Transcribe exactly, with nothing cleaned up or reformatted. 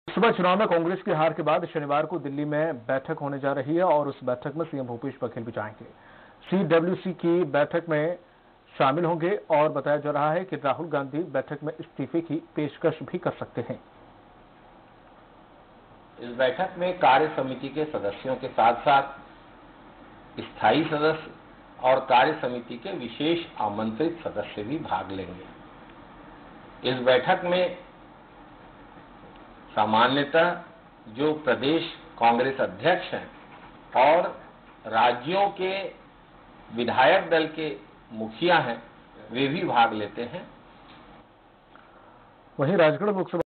लोकसभा चुनाव में कांग्रेस की हार के बाद शनिवार को दिल्ली में बैठक होने जा रही है और उस बैठक में सीएम भूपेश बघेल भी जाएंगे। सीडब्ल्यूसी की बैठक में शामिल होंगे और बताया जा रहा है कि राहुल गांधी बैठक में इस्तीफे की पेशकश भी कर सकते हैं। इस बैठक में कार्य समिति के सदस्यों के साथ साथ स्थायी सदस्य और कार्य समिति के विशेष आमंत्रित सदस्य भी भाग लेंगे। इस बैठक में सामान्यतः जो प्रदेश कांग्रेस अध्यक्ष हैं और राज्यों के विधायक दल के मुखिया हैं, वे भी भाग लेते हैं। वहीं राजगढ़ लोकसभा